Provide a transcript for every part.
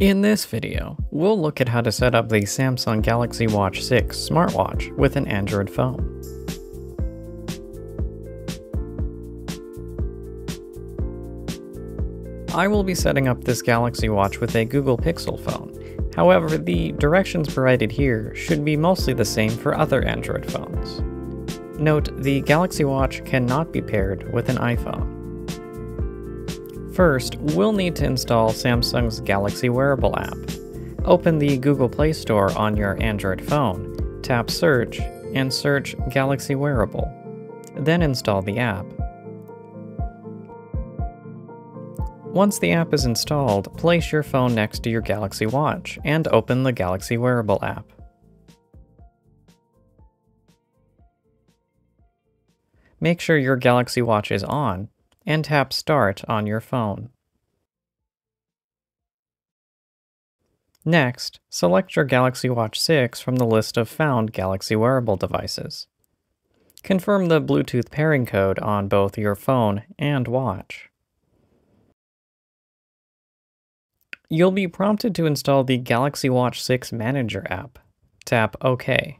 In this video, we'll look at how to set up the Samsung Galaxy Watch 6 smartwatch with an Android phone. I will be setting up this Galaxy Watch with a Google Pixel phone. However, the directions provided here should be mostly the same for other Android phones. Note, the Galaxy Watch cannot be paired with an iPhone. First, we'll need to install Samsung's Galaxy Wearable app. Open the Google Play Store on your Android phone, tap Search, and search Galaxy Wearable. Then install the app. Once the app is installed, place your phone next to your Galaxy Watch and open the Galaxy Wearable app. Make sure your Galaxy Watch is on, and tap Start on your phone. Next, select your Galaxy Watch 6 from the list of found Galaxy Wearable devices. Confirm the Bluetooth pairing code on both your phone and watch. You'll be prompted to install the Galaxy Watch 6 Manager app. Tap OK.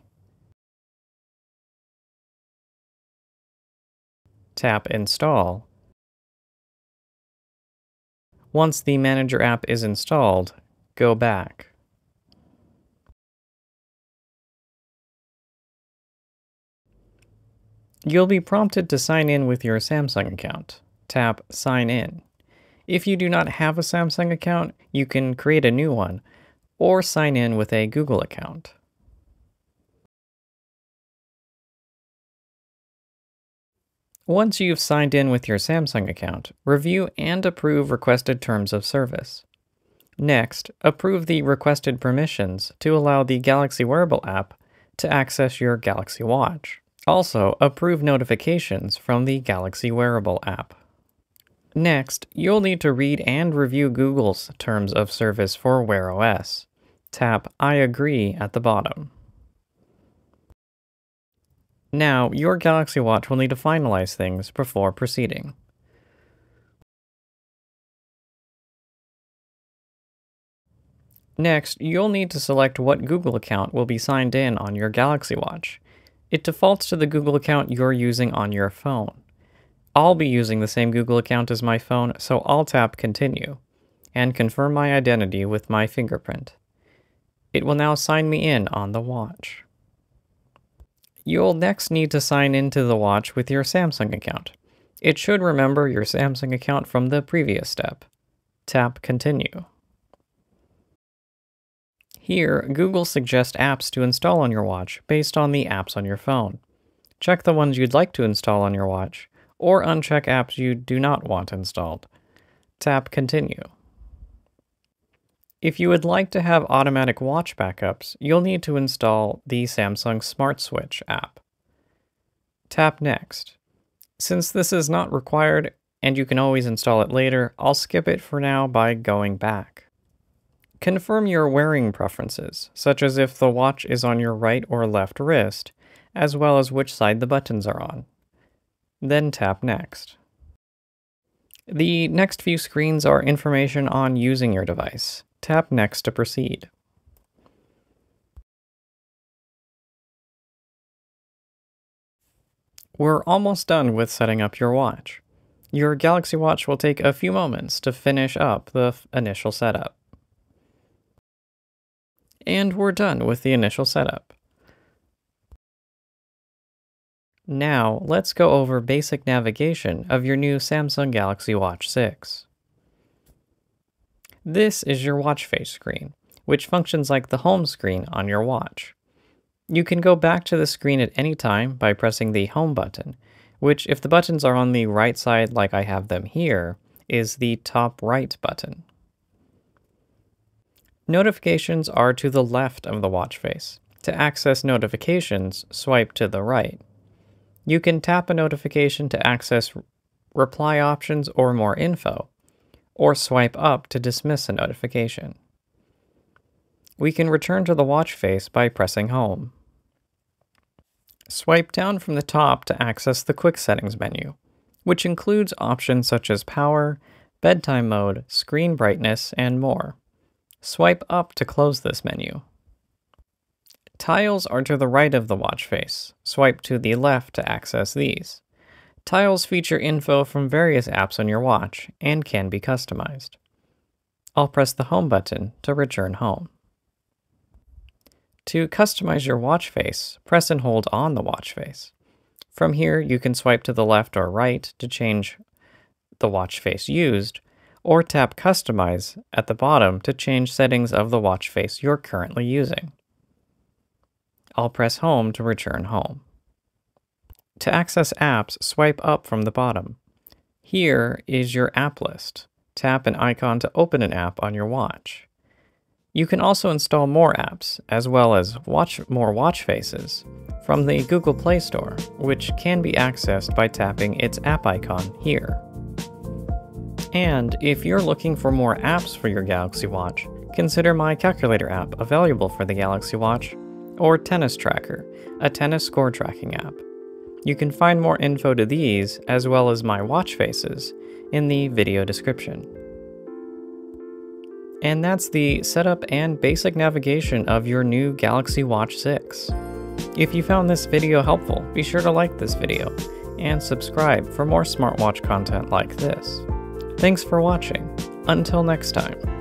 Tap Install. Once the Manager app is installed, go back. You'll be prompted to sign in with your Samsung account. Tap Sign In. If you do not have a Samsung account, you can create a new one, or sign in with a Google account. Once you've signed in with your Samsung account, review and approve requested terms of service. Next, approve the requested permissions to allow the Galaxy Wearable app to access your Galaxy Watch. Also, approve notifications from the Galaxy Wearable app. Next, you'll need to read and review Google's terms of service for Wear OS. Tap I agree at the bottom. Now, your Galaxy Watch will need to finalize things before proceeding. Next, you'll need to select what Google account will be signed in on your Galaxy Watch. It defaults to the Google account you're using on your phone. I'll be using the same Google account as my phone, so I'll tap Continue, and confirm my identity with my fingerprint. It will now sign me in on the watch. You'll next need to sign into the watch with your Samsung account. It should remember your Samsung account from the previous step. Tap Continue. Here, Google suggests apps to install on your watch based on the apps on your phone. Check the ones you'd like to install on your watch, or uncheck apps you do not want installed. Tap Continue. If you would like to have automatic watch backups, you'll need to install the Samsung smartwatch app. Tap Next. Since this is not required, and you can always install it later, I'll skip it for now by going back. Confirm your wearing preferences, such as if the watch is on your right or left wrist, as well as which side the buttons are on. Then tap Next. The next few screens are information on using your device. Tap Next to proceed. We're almost done with setting up your watch. Your Galaxy Watch will take a few moments to finish up the initial setup. And we're done with the initial setup. Now, let's go over basic navigation of your new Samsung Galaxy Watch 6. This is your watch face screen, which functions like the home screen on your watch. You can go back to the screen at any time by pressing the Home button, which, if the buttons are on the right side like I have them here, is the top right button. Notifications are to the left of the watch face. To access notifications, swipe to the right. You can tap a notification to access reply options or more info, or swipe up to dismiss a notification. We can return to the watch face by pressing Home. Swipe down from the top to access the Quick Settings menu, which includes options such as power, bedtime mode, screen brightness, and more. Swipe up to close this menu. Tiles are to the right of the watch face. Swipe to the left to access these. Tiles feature info from various apps on your watch and can be customized. I'll press the Home button to return home. To customize your watch face, press and hold on the watch face. From here, you can swipe to the left or right to change the watch face used, or tap Customize at the bottom to change settings of the watch face you're currently using. I'll press Home to return home. To access apps, swipe up from the bottom. Here is your app list. Tap an icon to open an app on your watch. You can also install more apps, as well as more watch faces, from the Google Play Store, which can be accessed by tapping its app icon here. And if you're looking for more apps for your Galaxy Watch, consider my calculator app available for the Galaxy Watch, or Tennis Tracker, a tennis score tracking app. You can find more info to these, as well as my watch faces, in the video description. And that's the setup and basic navigation of your new Galaxy Watch 6. If you found this video helpful, be sure to like this video, and subscribe for more smartwatch content like this. Thanks for watching. Until next time.